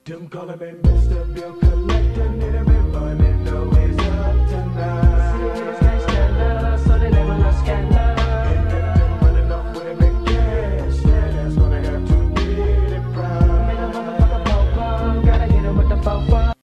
Them calling me Mr. Bill Collector, need a bit money, no ways.